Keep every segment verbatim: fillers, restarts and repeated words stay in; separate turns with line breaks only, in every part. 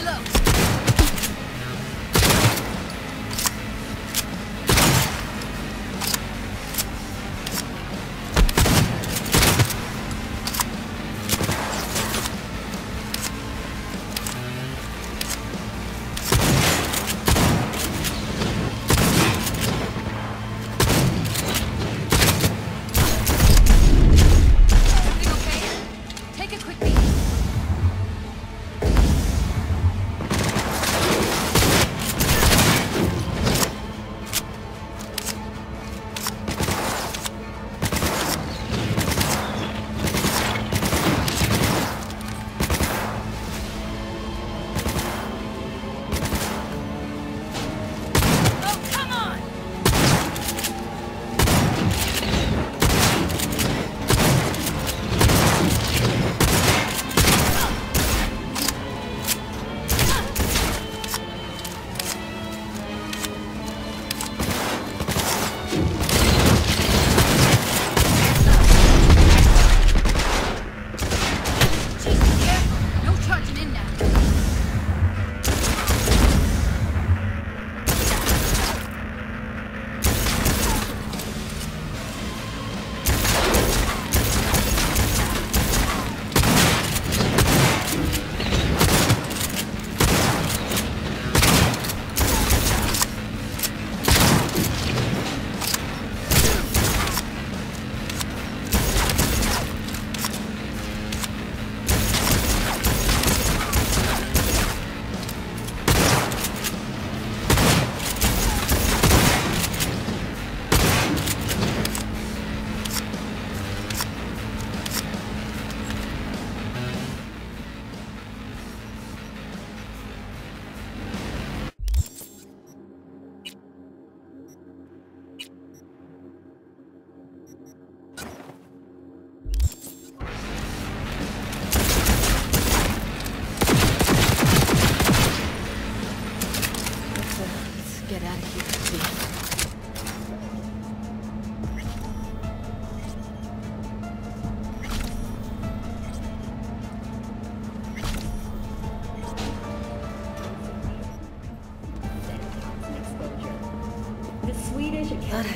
Thought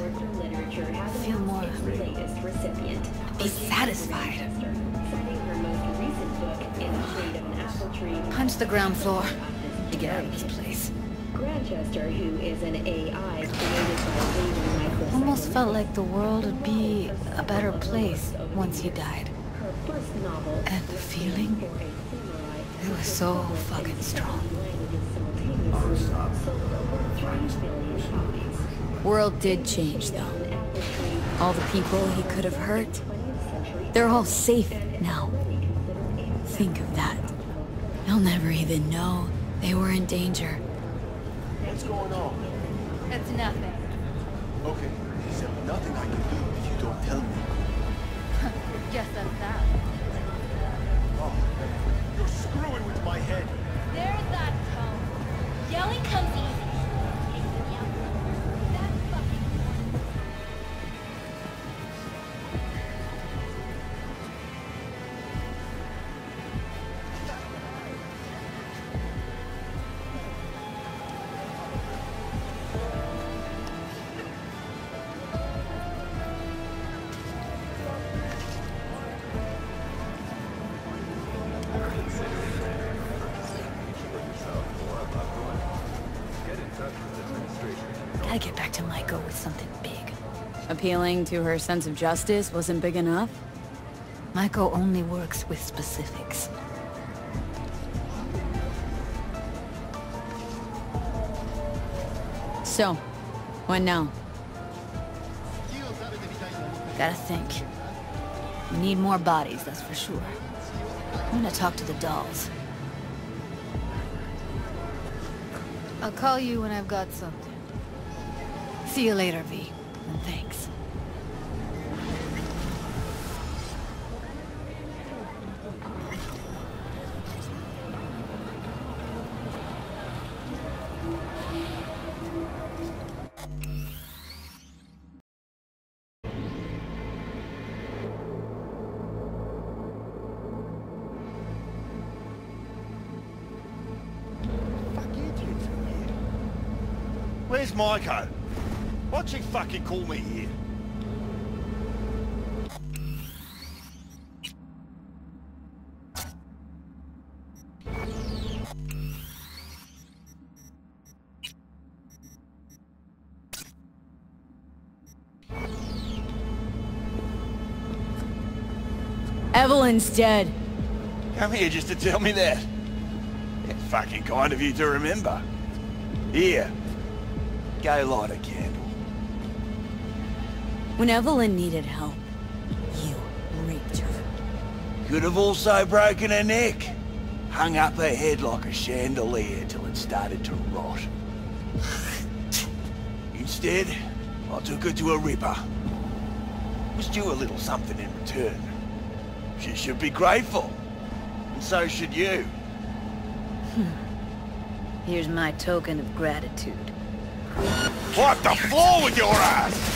I'd feel more, be satisfied. Punch the ground floor to get out of this place.
Grantchester, who is an A I created by Raven Microsystems.
Almost felt like the world would be a better place once he died.
Her first novel,
And the feeling, it was so fucking strong. World did change, though. All the people he could have hurt, they're all safe now. Think of that. They'll never even know they were in danger.
What's going on?
It's nothing.
Okay, there's nothing I can do if you don't tell me.
Guess that's that.
Oh, you're screwing with my head.
There's that tone. Yelling comes easy. That's fucking...
Gotta get back to Maiko with something big. Appealing to her sense of justice wasn't big enough? Maiko only works with specifics. So, what now? Gotta think. We need more bodies, that's for sure. I'm gonna talk to the dolls. I'll call you when I've got something. See you later, V. And thanks.
Where's Maiko? Why'd she fucking call me here?
Evelyn's dead.
Come here just to tell me that. It's fucking kind of you to remember. Here. Go light a candle.
When Evelyn needed help, you raped her.
Could have also broken her neck. Hung up her head like a chandelier till it started to rot. Instead, I took her to a ripper. Was due a little something in return. She should be grateful. And so should you.
Here's my token of gratitude.
Wipe the floor with your ass!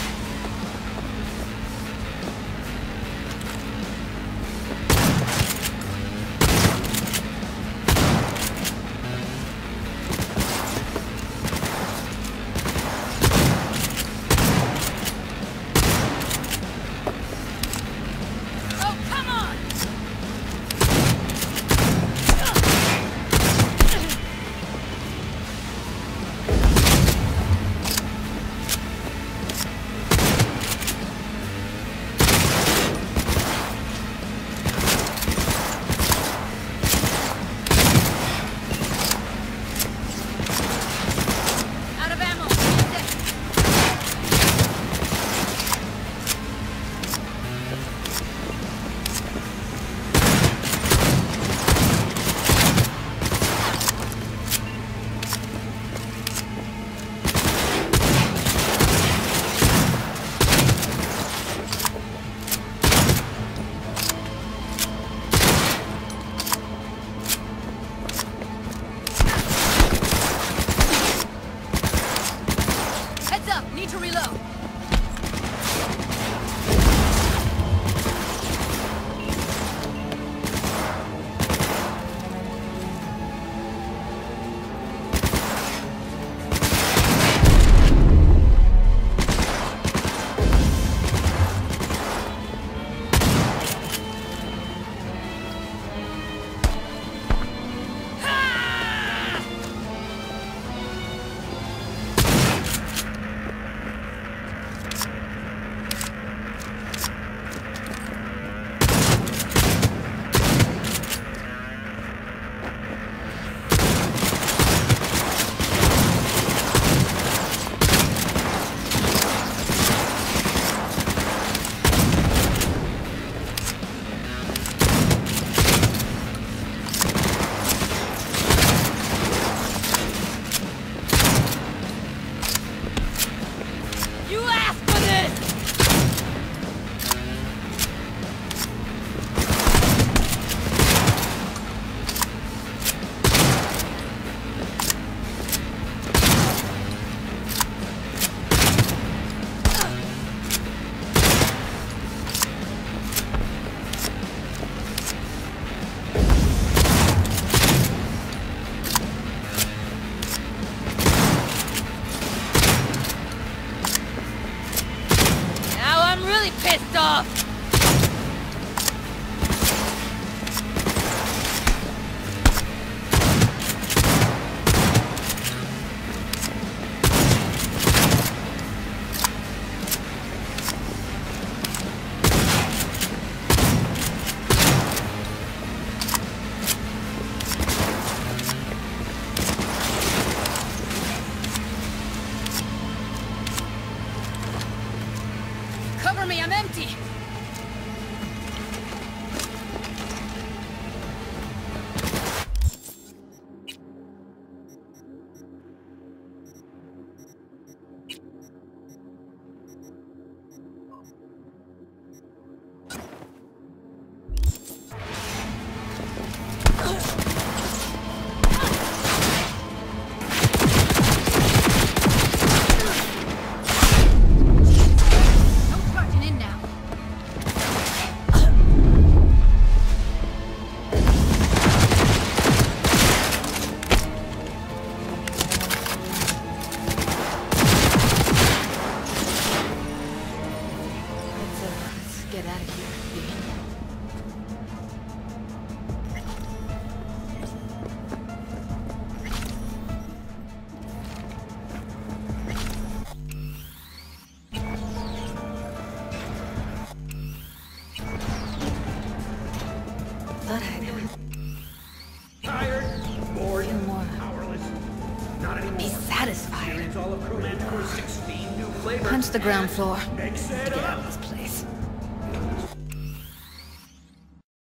Punch the ground floor to get out of this place.